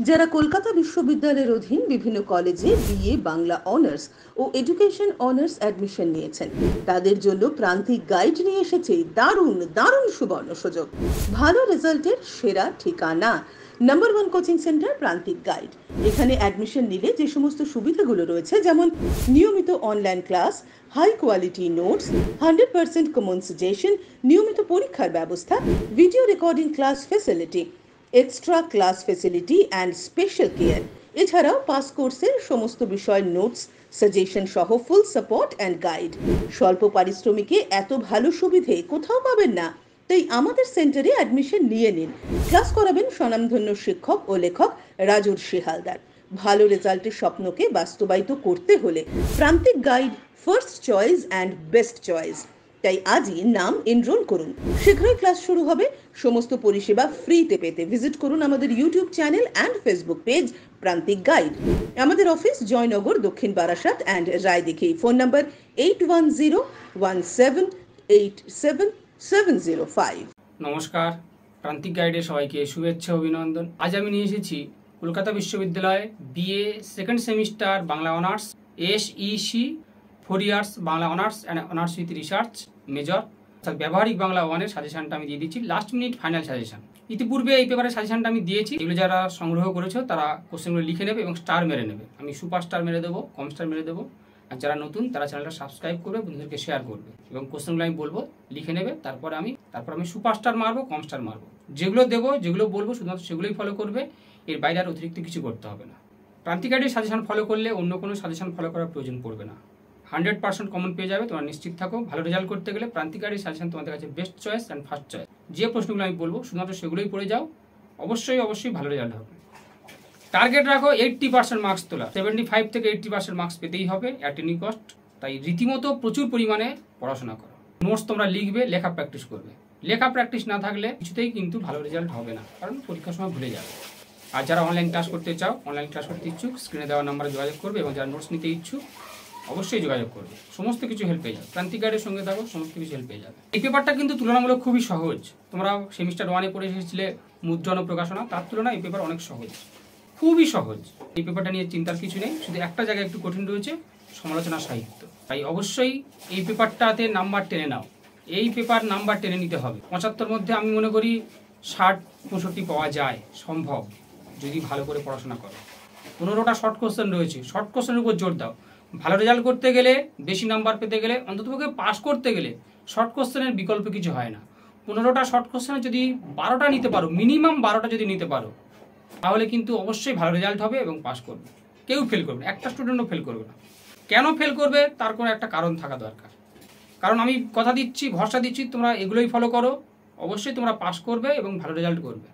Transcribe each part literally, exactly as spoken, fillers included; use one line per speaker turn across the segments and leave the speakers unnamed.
যারা কলকাতা বিশ্ববিদ্যালয়ের অধীন বিভিন্ন কলেজে বিএ বাংলা অনার্স ও এডুকেশন অনার্স অ্যাডমিশন নিয়েছেন, তাদের জন্য প্রান্তিক গাইড নিয়ে এসেছে দারুণ দারুণ সুবর্ণ সুযোগ। ভালো রেজাল্টের সেরা ঠিকানা number one coaching centre Prantik guide. এখানে অ্যাডমিশন নিলে যে সমস্ত সুবিধাগুলো রয়েছে, যেমন নিয়মিত online class, high quality notes, hundred percent common suggestion, নিয়মিত পরীক্ষার ব্যবস্থা, video recording class facility, extra class facility and special care. এছাড়াও পাস কোর্সের সমস্ত বিষয়ের নোটস, সাজেশন সহ ফুল সাপোর্ট অ্যান্ড গাইড। স্বল্প পারিশ্রমিকে এত ভালো সুবিধে কোথাও পাবেন না, তাই আমাদের সেন্টারে অ্যাডমিশন নিয়ে নিন। ক্লাস করাবেন স্বনামধন্য শিক্ষক ও লেখক রাজর্ষি হালদার। ভালো রেজাল্টের স্বপ্নকে বাস্তবায়িত করতে হলে Prantik guide first choice and best choice. তাই আজই নাম এনরোল করুন। শীঘ্রই ক্লাস শুরু হবে। সমস্ত পরিষেবা ফ্রিতে পেতে ভিজিট করুন আমাদের YouTube channel and Facebook page Prantik guide. আমাদের office Joynagar, Dakshin Barasat and Raidighi. Phone number eight one zero one seven eight seven seven zero five.
নমস্কার, প্রান্তিক গাইডে সবাইকে শুভেচ্ছা অভিনন্দন। আজ আমি নিয়ে এসেছি কলকাতা বিশ্ববিদ্যালয়ে BA second semester Bangla honours, SEC four years Bangla honours and honours with research major, ব্যবহারিক বাংলা ওয়ানের সাজেশনটা আমি দিয়ে দিচ্ছি। Last minute final suggestion. ইতিপূর্বে এই পেপারের সাজেশনটা আমি দিয়েছি। এগুলো যারা সংগ্রহ করেছো তারা কোশ্চেনগুলো লিখে নেবে এবং স্টার মেরে নেবে। আমি সুপার স্টার মেরে দেবো, কম স্টার মেরে দেবো। আর যারা নতুন তারা চ্যানেলটা সাবস্ক্রাইব করবে, বন্ধুদেরকে শেয়ার করবে এবং কোশ্চেনগুলো আমি বলবো লিখে নেবে। তারপরে আমি তারপর আমি সুপার স্টার মারবো, কম স্টার মারবো। যেগুলো দেবো, যেগুলো বলবো শুধুমাত্র সেগুলোই ফলো করবে। এর বাইরে আর অতিরিক্ত কিছু করতে হবে না। প্রান্তিক গাইডের সাজেশন ফলো করলে অন্য কোনো সাজেশন ফলো করার প্রয়োজন পড়বে না। হান্ড্রেড পার্সেন্ট কমন পেয়ে যাবে, তোমরা নিশ্চিত থাকো। ভালো রেজাল্ট করতে গেলে প্রান্তিক গাইডের সাজেশন তোমাদের কাছে best choice and first choice. যে প্রশ্নগুলো আমি বলবো শুধুমাত্র সেগুলোই পড়ে যাও, অবশ্যই অবশ্যই ভালো রেজাল্ট হবে। টার্গেট রাখো এইট্টি পার্সেন্ট মার্কস তোলা। সেভেন্টি ফাইভ থেকে এইট্টি পার্সেন্ট মার্কস পেতেই হবে অ্যাট এনি কস্ট। তাই রীতিমতো প্রচুর পরিমাণে পড়াশোনা করো। নোটস তোমরা লিখবে, লেখা প্র্যাকটিস করবে। লেখা প্র্যাকটিস না থাকলে কিছুতেই কিন্তু ভালো রেজাল্ট হবে না, কারণ পরীক্ষার সময় ভুলে যাবে। আর যারা অনলাইন ক্লাস করতে চাও, অনলাইন ক্লাস করতে ইচ্ছুক, স্ক্রিনে দেওয়া নাম্বারে যোগাযোগ করবে এবং যারা নোটস নিতে ইচ্ছুক অবশ্যই যোগাযোগ করবে। সমস্ত কিছু হেল্প পেয়ে যাবে। প্রান্তিক গাইডের সঙ্গে থাকো, সমস্ত কিছু হেল্প পেয়ে যাবে। এই পেপারটা কিন্তু তুলনামূলক খুবই সহজ। তোমরা সেমিস্টার ওয়ানে পড়ে এসেছিলে মুদ্রণ ও প্রকাশনা, তার তুলনায় এই পেপার অনেক সহজ, খুবই সহজ। এই পেপারটা নিয়ে চিন্তার কিছু নেই, শুধু একটা জায়গায় একটু কঠিন রয়েছে, সমালোচনা সাহিত্য। তাই অবশ্যই এই পেপারটাতে নাম্বার টেনে নাও। এই পেপার নাম্বার টেনে নিতে হবে। পঁচাত্তর মধ্যে আমি মনে করি ষাট পঁয়ষট্টি পাওয়া যায়, সম্ভব, যদি ভালো করে পড়াশোনা করো। পনেরোটা শর্ট কোশ্চেন রয়েছে, শর্ট কোশ্চেনের উপর জোর দাও। ভালো রেজাল্ট করতে গেলে, বেশি নাম্বার পেতে গেলে, অন্ততপক্ষে পাস করতে গেলে শর্ট কোশ্চেনের বিকল্প কিছু হয় না। পনেরোটা শর্ট কোশ্চেনে যদি বারোটা নিতে পারো, মিনিমাম বারোটা যদি নিতে পারো, তাহলে কিন্তু অবশ্যই ভালো রেজাল্ট হবে এবং পাস করবে। কেউ ফেল করবে না, একটা স্টুডেন্টও ফেল করবে না। কেন ফেল করবে তার কোনো একটা কারণ থাকা দরকার। কারণ আমি কথা দিচ্ছি, ভরসা দিচ্ছি, তোমরা এগুলোই ফলো করো, অবশ্যই তোমরা পাস করবে এবং ভালো রেজাল্ট করবে।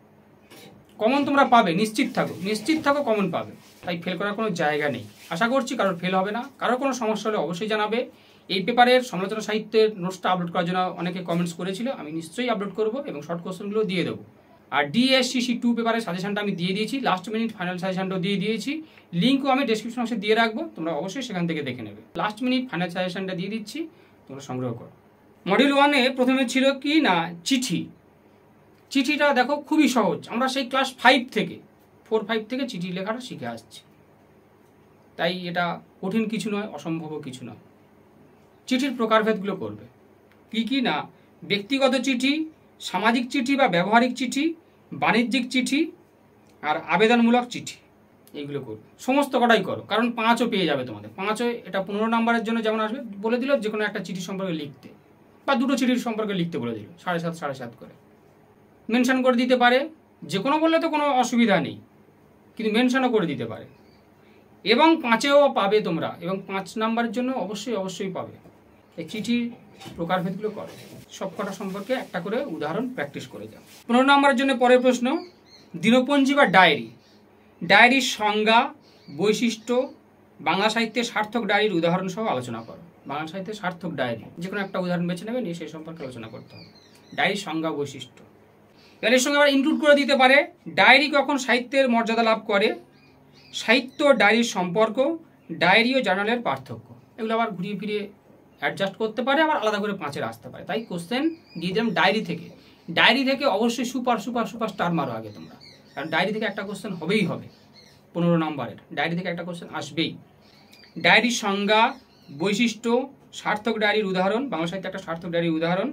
কমন তোমরা পাবে, নিশ্চিত থাকো, নিশ্চিত থাকো কমন পাবে। তাই ফেল করার কোনো জায়গা নেই। আশা করছি কারোর ফেল হবে না। কারোর কোনো সমস্যা হলে অবশ্যই জানাবে। এই পেপারের সমালোচনা সাহিত্যের নোটসটা আপলোড করার জন্য অনেকে কমেন্টস করেছিল, আমি নিশ্চয়ই আপলোড করবো এবং শর্ট কোশ্চেনগুলো দিয়ে দেবো। আর ডিএসসিসি টু পেপারের সাজেশনটা আমি দিয়ে দিয়েছি, লাস্ট মিনিট ফাইনাল সাজেশনটাও দিয়ে দিয়েছি। লিঙ্কও আমি ডেসক্রিপশন বক্সে দিয়ে রাখবো, তোমরা অবশ্যই সেখান থেকে দেখে নেবে। লাস্ট মিনিট ফাইনাল সাজেশনটা দিয়ে দিচ্ছি, তোমরা সংগ্রহ করো। মডিউল ওয়ানে প্রথমে ছিল কি না চিঠি। চিঠিটা দেখো খুবই সহজ। আমরা সেই ক্লাস ফাইভ থেকে ফোর ফাইভ থেকে চিঠি লেখাটা শিখে আসছি, তাই এটা কঠিন কিছু নয়, অসম্ভব কিছু নয়। চিঠির প্রকারভেদগুলো করবে কি কি না, ব্যক্তিগত চিঠি, সামাজিক চিঠি বা ব্যবহারিক চিঠি, বাণিজ্যিক চিঠি আর আবেদনমূলক চিঠি, এইগুলো করবে। সমস্ত কটাই করো, কারণ পাঁচও পেয়ে যাবে তোমাদের। পাঁচও এটা পনেরো নাম্বারের জন্য যেমন আসবে, বলে দিল যে কোনো একটা চিঠি সম্পর্কে লিখতে, বা দুটো চিঠির সম্পর্কে লিখতে বলে দিল, সাড়ে সাত সাড়ে সাত করে মেনশন করে দিতে পারে। যে কোনো বললে তো কোনো অসুবিধা নেই, কিন্তু মেনশনও করে দিতে পারে। এবং পাঁচেও পাবে তোমরা, এবং পাঁচ নাম্বারের জন্য অবশ্যই অবশ্যই পাবে। এই চিঠির প্রকারভেদগুলো করো। সব কটা সম্পর্কে একটা করে উদাহরণ প্র্যাকটিস করে যাও। পনেরো নাম্বারের জন্য পরের প্রশ্ন, দিনপঞ্জি বা ডায়েরি। ডায়েরির সংজ্ঞা, বৈশিষ্ট্য, বাংলা সাহিত্যের সার্থক ডায়েরির উদাহরণ সহ আলোচনা করো। বাংলা সাহিত্যের সার্থক ডায়েরি যে কোনো একটা উদাহরণ বেছে নেবে, নিয়ে সেই সম্পর্কে আলোচনা করতে হবে। ডায়েরির সংজ্ঞা, বৈশিষ্ট্য। এর সঙ্গে আবার ইনক্লুড করে দিতে পারে ডায়েরি কখন সাহিত্যের মর্যাদা লাভ করে, সাহিত্য ডায়েরির সম্পর্ক, ডায়েরি ও জার্নালের পার্থক্য। এগুলো আবার ঘুরিয়ে ফিরিয়ে অ্যাডজাস্ট করতে পারে, আবার আলাদা করে পাঁচের আসতে পারে। তাই কোশ্চেন দিয়ে দিলাম ডায়েরি থেকে। ডায়েরি থেকে অবশ্যই সুপার সুপার সুপার স্টার মারো আগে তোমরা। কারণ ডায়েরি থেকে একটা কোশ্চেন হবেই হবে, পনেরো নম্বরের ডায়েরি থেকে একটা কোশ্চেন আসবেই। ডায়েরির সংজ্ঞা, বৈশিষ্ট্য, সার্থক ডায়েরির উদাহরণ, বাংলা সাহিত্যে একটা সার্থক ডায়েরির উদাহরণ,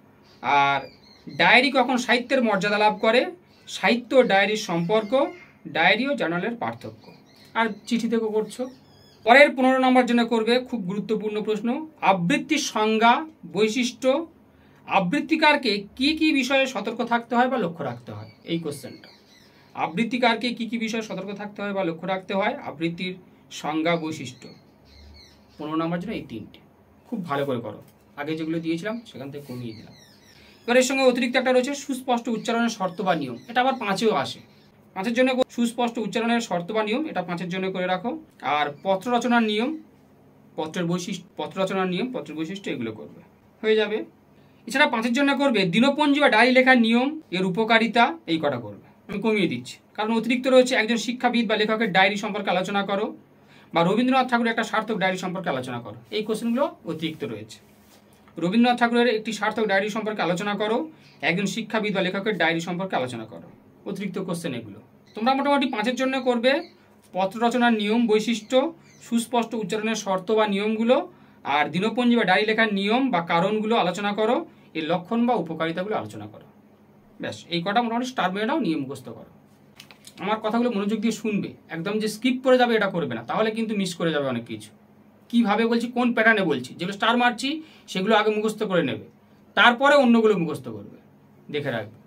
আর ডায়েরি কখন সাহিত্যের মর্যাদা লাভ করে, সাহিত্য ডায়েরির সম্পর্ক, ডায়েরি ও জার্নালের পার্থক্য। আর চিঠি থেকেও করছো। পরের পনেরো নম্বর জন্য করবে খুব গুরুত্বপূর্ণ প্রশ্ন, আবৃত্তির সংজ্ঞা, বৈশিষ্ট্য, আবৃত্তিকারকে কি কি বিষয়ে সতর্ক থাকতে হয় বা লক্ষ্য রাখতে হয়, এই কোশ্চেনটা। আবৃত্তিকারকে কি কি বিষয়ে সতর্ক থাকতে হয় বা লক্ষ্য রাখতে হয়, আবৃত্তির সংজ্ঞা, বৈশিষ্ট্য। পনেরো নম্বর জন্য এই তিনটে খুব ভালো করে করো, আগে যেগুলো দিয়েছিলাম সেখান থেকে কমিয়ে দিলাম। এবার এর সঙ্গে অতিরিক্ত একটা রয়েছে সুস্পষ্ট উচ্চারণের শর্ত বা নিয়ম, এটা আবার পাঁচেও আসে। পাঁচের জন্য সুস্পষ্ট উচ্চারণের শর্ত বা নিয়ম, এটা পাঁচের জন্য করে রাখো। আর পত্র রচনার নিয়ম, পত্রের বৈশিষ্ট্য, পত্র রচনার নিয়ম, পত্রের বৈশিষ্ট্য, এগুলো করবে, হয়ে যাবে। এছাড়া পাঁচের জন্য করবে দিনপঞ্জি বা ডায়েরি লেখার নিয়ম, এর উপকারিতা, এই কটা করবে। আমি কমিয়ে দিচ্ছি কারণ অতিরিক্ত রয়েছে একজন শিক্ষাবিদ বা লেখকের ডায়েরি সম্পর্কে আলোচনা করো, বা রবীন্দ্রনাথ ঠাকুরের একটা সার্থক ডায়েরি সম্পর্কে আলোচনা করো, এই কোশ্চেনগুলো অতিরিক্ত রয়েছে। রবীন্দ্রনাথ ঠাকুরের একটি সার্থক ডায়েরি সম্পর্কে আলোচনা করো, একজন শিক্ষাবিদ বা লেখকের ডায়েরি সম্পর্কে আলোচনা করো, অতিরিক্ত কোশ্চেন এগুলো। তোমরা মোটামুটি পাঁচের জন্য করবে পত্র রচনার নিয়ম, বৈশিষ্ট্য, সুস্পষ্ট উচ্চারণের শর্ত বা নিয়মগুলো, আর দিনপঞ্জি বা ডায়েরি লেখার নিয়ম বা কারণগুলো আলোচনা করো, এর লক্ষণ বা উপকারিতাগুলো আলোচনা করো। ব্যাস, এই কটা মোটামুটি স্টার মেরে নাও, নিয়ম মুখস্থ করো। আমার কথাগুলো মনোযোগ দিয়ে শুনবে, একদম যে স্কিপ করে যাবে এটা করবে না, তাহলে কিন্তু মিস করে যাবে অনেক কিছু। কীভাবে বলছি, কোন প্যাটার্নে বলছি, যেগুলো স্টার মারছি সেগুলো আগে মুখস্থ করে নেবে, তারপরে অন্যগুলো মুখস্থ করবে, দেখে রাখবে।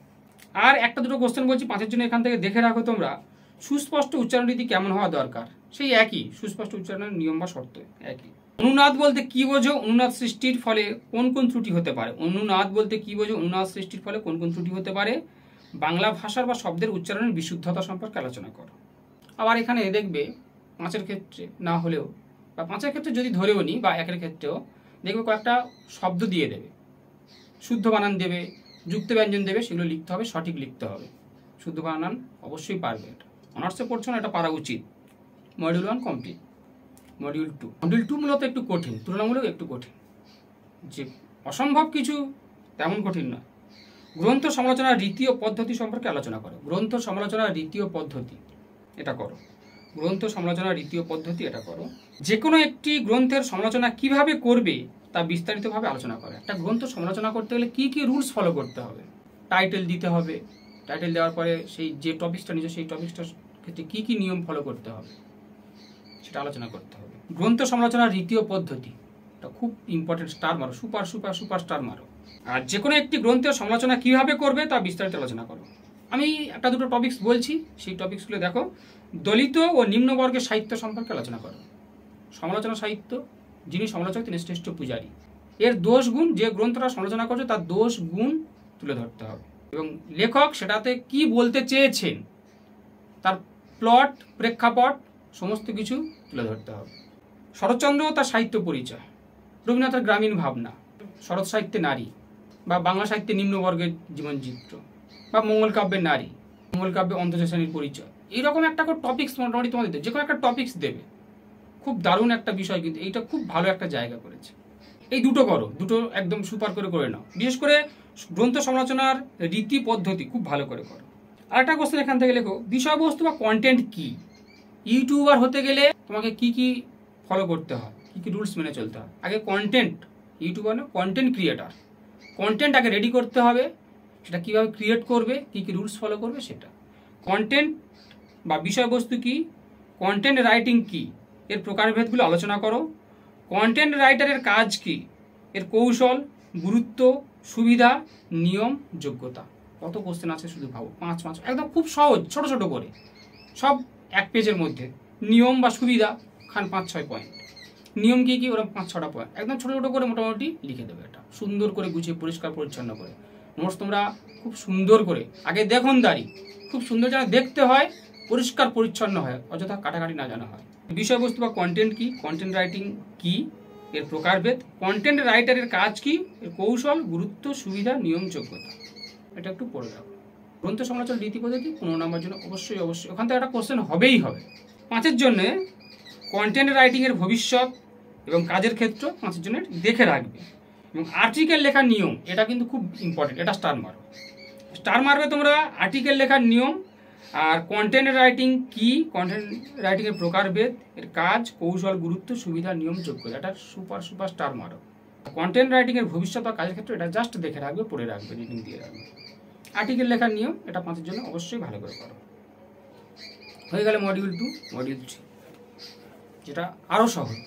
আর একটা দুটো কোশ্চেন বলছি পাঁচের জন্য, এখান থেকে দেখে রাখো তোমরা। সুস্পষ্ট উচ্চারণ রীতি কেমন হওয়া দরকার, সেই একই, সুস্পষ্ট উচ্চারণের নিয়ম বা শর্ত একই। অনুনাদ বলতে কি বোঝো, অনুনাদ সৃষ্টির ফলে কোন কোন ত্রুটি হতে পারে, অনুনাদ বলতে কি বোঝো, অনুনাদ সৃষ্টির ফলে কোন কোন ত্রুটি হতে পারে, বাংলা ভাষার বা শব্দের উচ্চারণের বিশুদ্ধতা সম্পর্কে আলোচনা করো। আবার এখানে দেখবে পাঁচের ক্ষেত্রে না হলেও, বা পাঁচের ক্ষেত্রে যদি ধরেও নি, বা একের ক্ষেত্রেও দেখবে কয়েকটা শব্দ দিয়ে দেবে, শুদ্ধ বানান দেবে, যুক্ত ব্যঞ্জন দেবে, সেগুলো লিখতে হবে, সঠিক লিখতে হবে। শুদ্ধ বানান অবশ্যই পারবে, এটা অনার্সে পড়ছো না, এটা পারা উচিত। Module one complete, module two module two মূলত একটু কঠিন, তুলনামূলক একটু কঠিন, যে অসম্ভব কিছু তেমন কঠিন নয়। গ্রন্থ সমালোচনার রীতি ও পদ্ধতি সম্পর্কে আলোচনা করো, গ্রন্থ সমালোচনার রীতি ও পদ্ধতি, এটা করো। গ্রন্থ সমালোচনার রীতি ও পদ্ধতি, এটা করো। যে কোনো একটি গ্রন্থের সমালোচনা কিভাবে করবে তা বিস্তারিতভাবে আলোচনা করে। একটা গ্রন্থ সমালোচনা করতে গেলে কি কি রুলস ফলো করতে হবে, টাইটেল দিতে হবে, টাইটেল দেওয়ার পরে সেই যে টপিকসটা নিচ্ছে সেই টপিকসটার ক্ষেত্রে কী কী নিয়ম ফলো করতে হবে সেটা আলোচনা করতে হবে। গ্রন্থ সমালোচনার রীতি ও পদ্ধতি, এটা খুব ইম্পর্টেন্ট, স্টার মারো, সুপার সুপার সুপার স্টার মারো। আর যে কোনো একটি গ্রন্থের সমালোচনা কীভাবে করবে তা বিস্তারিত আলোচনা করো। আমি একটা দুটো টপিকস বলছি, সেই টপিকসগুলো দেখো। দলিত ও নিম্নবর্গের সাহিত্য সম্পর্কে আলোচনা করো। সমালোচনা সাহিত্য, যিনি সমালোচক তিনি শ্রেষ্ঠ পূজারী, এর দোষ গুণ, যে গ্রন্থটা সমালোচনা করছে তার দোষ গুণ তুলে ধরতে হবে, এবং লেখক সেটাতে কি বলতে চেয়েছেন, তার প্লট, প্রেক্ষাপট সমস্ত কিছু তুলে ধরতে হবে। শরৎচন্দ্র তার সাহিত্য পরিচয়, রবীন্দ্রনাথের গ্রামীণ ভাবনা, শরৎ সাহিত্যে নারী, বা বাংলা সাহিত্যে নিম্নবর্গের জীবনচিত্র, বা মঙ্গল কাব্যের নারী, মঙ্গল কাব্যে অন্তর্জাল শ্রেণীর পরিচয়, এইরকম একটা করে টপিক্স মোটামুটি তোমাদের যে কোনো একটা টপিক্স দেবে। খুব দারুণ একটা বিষয়, কিন্তু এইটা খুব ভালো একটা জায়গা করেছে। এই দুটো করো, দুটো একদম সুপার করে করে নাও। বিশেষ করে গ্রন্থ সমালোচনার রীতি পদ্ধতি খুব ভালো করে করো। আর একটা কোশ্চেন এখান থেকে লেখো, বিষয়বস্তু বা কন্টেন্ট কি। ইউটিউবার হতে গেলে তোমাকে কি কি ফলো করতে হয়, কি কি রুলস মেনে চলতে হয়। আগে কন্টেন্ট, ইউটিউবার না, কন্টেন্ট ক্রিয়েটার, কন্টেন্ট আগে রেডি করতে হবে, সেটা কীভাবে ক্রিয়েট করবে, কী কী রুলস ফলো করবে সেটা। কন্টেন্ট বা বিষয়বস্তু কি, কন্টেন্ট রাইটিং কি, এর প্রকারভেদগুলো আলোচনা করো। কন্টেন্ট রাইটারের কাজ কি, এর কৌশল, গুরুত্ব, সুবিধা, নিয়ম, যোগ্যতা। কত কোশ্চেন আছে শুধু ভাবো, পাঁচ পাঁচ, একদম খুব সহজ, ছোট ছোট করে, সব এক পেজের মধ্যে। নিয়ম বা সুবিধা খান পাঁচ ছয় পয়েন্ট, নিয়ম কি কি ওরকম পাঁচ ছটা পয়েন্ট, একদম ছোটো ছোটো করে মোটামুটি লিখে দেবে। এটা সুন্দর করে গুছিয়ে পরিষ্কার পরিচ্ছন্ন করে নোটস তোমরা খুব সুন্দর করে, আগে দেখুন দাঁড়ি খুব সুন্দর যেন দেখতে হয়, পরিষ্কার পরিচ্ছন্ন হয়, অযথা কাটাকাটি না জানা হয়। বিষয়বস্তু বা কন্টেন্ট কি, কন্টেন্ট রাইটিং কি, এর প্রকারভেদ, কন্টেন্ট রাইটারের কাজ কি, এর কৌশল, গুরুত্ব, সুবিধা, নিয়ম, যোগ্যতা। এটা একটু পড়ে যাবো। গ্রন্থ সমালোচনা রীতি পদ্ধতি পনেরো নম্বর জন্য অবশ্যই অবশ্যই ওখান থেকে একটা কোশ্চেন হবেই হবে। পাঁচের জন্য কন্টেন্ট রাইটিংয়ের ভবিষ্যৎ এবং কাজের ক্ষেত্র পাঁচের জন্য দেখে রাখবে। এবং আর্টিকেল লেখার নিয়ম, এটা কিন্তু খুব ইম্পর্টেন্ট, এটা স্টার মারো, স্টার মারবে তোমরা। আর্টিকেল লেখার নিয়ম, আর কন্টেন্ট রাইটিং কি, কন্টেন্ট রাইটিংয়ের প্রকারভেদ, এর কাজ, কৌশল, গুরুত্ব, সুবিধা, নিয়ম, যোগ্যতা, এটা সুপার সুপার স্টার মারো। কন্টেন্ট রাইটিংয়ের ভবিষ্যৎ বা কাজের ক্ষেত্রে এটা জাস্ট দেখে রাখবে, পড়ে রাখবে, রিডিং দিয়ে রাখবে। আর্টিকেল লেখার নিয়ম, এটা পাঁচের জন্য অবশ্যই ভালো করে করো। হয়ে গেলে মডিউল টু। মডিউল থ্রি যেটা আরও সহজ।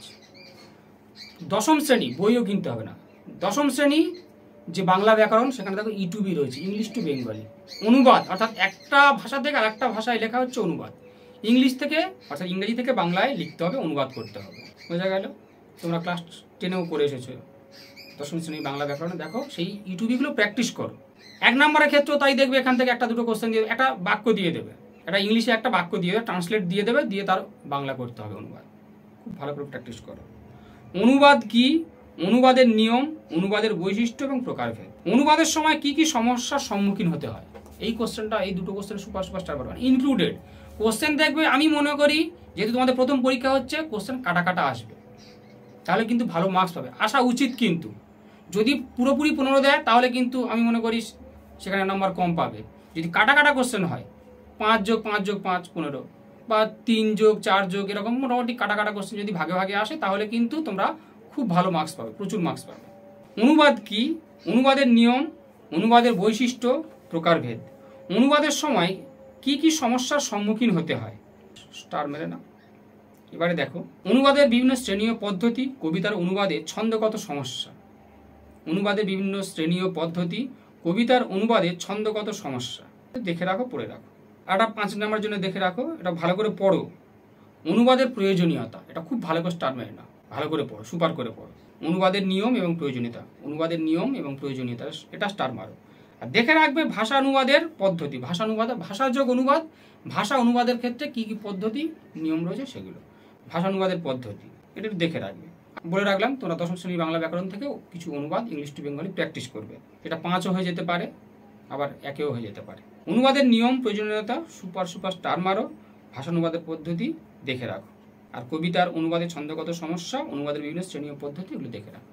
দশম শ্রেণী, বইও কিনতে হবে না। দশম শ্রেণী যে বাংলা ব্যাকরণ, সেখানে দেখো ইটুবি রয়েছে, ইংলিশ টু বেঙ্গলি। অনুবাদ অর্থাৎ একটা ভাষা থেকে আর একটা ভাষায় লেখা হচ্ছে অনুবাদ। ইংলিশ থেকে অর্থাৎ ইংরেজি থেকে বাংলায় লিখতে হবে, অনুবাদ করতে হবে। বোঝা গেল? তোমরা ক্লাস টেনেও করে এসেছো দশম শ্রেণী বাংলা ব্যাকরণে। দেখো সেই ইউটিউবগুলো প্র্যাকটিস করো। এক নম্বরের ক্ষেত্রেও তাই দেখবে, এখান থেকে একটা দুটো কোশ্চেন দিয়ে একটা বাক্য দিয়ে দেবে, একটা ইংলিশে একটা বাক্য দিয়ে দেবে, ট্রান্সলেট দিয়ে দেবে, দিয়ে তার বাংলা করতে হবে অনুবাদ। খুব ভালো করে প্র্যাকটিস করো। অনুবাদ কি, অনুবাদের নিয়ম, অনুবাদের বৈশিষ্ট্য এবং প্রকারভেদ। অনুবাদের সময় কি কি সমস্যার সম্মুখীন হতে হয়, এই কোশ্চেনটা, এই দুটো কোশ্চেন সুপার সুপার স্টার পারবেন। ইনক্লুডেড কোশ্চেন দেখবে, আমি মনে করি যেহেতু তোমাদের প্রথম পরীক্ষা হচ্ছে, কোশ্চেন কাটা কাটা আসবে, তাহলে কিন্তু ভালো মার্কস পাবে, আসা উচিত। কিন্তু যদি পুরোপুরি পনেরো দেয়, তাহলে কিন্তু আমি মনে করি সেখানে নাম্বার কম পাবে। যদি কাটা কাটা কোশ্চেন হয়, পাঁচ যোগ পাঁচ যোগ পাঁচ পনেরো, বা তিন যোগ চার যোগ, এরকম মোটামুটি কাটা কাটা কোশ্চেন যদি ভাগে ভাগে আসে, তাহলে কিন্তু তোমরা খুব ভালো মার্কস পাবে, প্রচুর মার্কস পাবে। অনুবাদ কি, অনুবাদের নিয়ম, অনুবাদের বৈশিষ্ট্য, প্রকারভেদ। অনুবাদের সময় কি কি সমস্যার সম্মুখীন হতে হয়, স্টার মেরে না। এবারে দেখো, অনুবাদের বিভিন্ন শ্রেণীয় পদ্ধতি, কবিতার অনুবাদে ছন্দগত সমস্যা। অনুবাদের বিভিন্ন শ্রেণীয় পদ্ধতি, কবিতার অনুবাদে ছন্দগত সমস্যা। দেখে রাখো, পড়ে রাখো। এটা পাঁচ নম্বরের জন্য দেখে রাখো, এটা ভালো করে পড়ো। অনুবাদের প্রয়োজনীয়তা, এটা খুব ভালো করে স্টার মেরে না, ভালো করে পড়ো, সুপার করে পড়ো। অনুবাদের নিয়ম এবং প্রয়োজনীয়তা, অনুবাদের নিয়ম এবং প্রয়োজনীয়তা, এটা স্টার মারো। আর দেখে রাখবে ভাষা অনুবাদের পদ্ধতি, ভাষা অনুবাদ, ভাষাযোগ অনুবাদ, ভাষা অনুবাদের ক্ষেত্রে কি কি পদ্ধতি নিয়ম রয়েছে সেগুলো, ভাষা অনুবাদের পদ্ধতি, এটা দেখে রাখবে। বলে রাখলাম, তোমরা দশম শ্রেণী বাংলা ব্যাকরণ থেকেও কিছু অনুবাদ ইংলিশ টু বেঙ্গলি প্র্যাকটিস করবে। এটা পাঁচও হয়ে যেতে পারে, আবার একেও হয়ে যেতে পারে। অনুবাদের নিয়ম, প্রয়োজনীয়তা, সুপার সুপার স্টার মারো। ভাষা অনুবাদের পদ্ধতি দেখে রাখো। আর কবিতার অনুবাদের ছন্দগত সমস্যা, অনুবাদের বিভিন্ন শ্রেণীয় পদ্ধতি, এগুলো দেখে রাখো।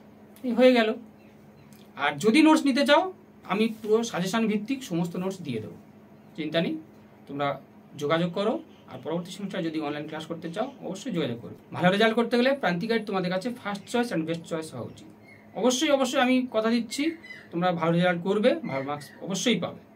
এই হয়ে গেল। আর যদি নোটস নিতে চাও, আমি পুরো সাজেশন ভিত্তিক সমস্ত নোটস দিয়ে দেবো, চিন্তা নেই। তোমরা যোগাযোগ করো। আর পরবর্তী সেমিস্টার যদি অনলাইন ক্লাস করতে চাও, অবশ্যই যোগাযোগ করো। ভালো রেজাল্ট করতে গেলে প্রান্তিক গাইড তোমাদের কাছে first choice and best choice হওয়া উচিত। অবশ্যই অবশ্যই আমি কথা দিচ্ছি, তোমরা ভালো রেজাল্ট করবে, ভালো মার্কস অবশ্যই পাবে।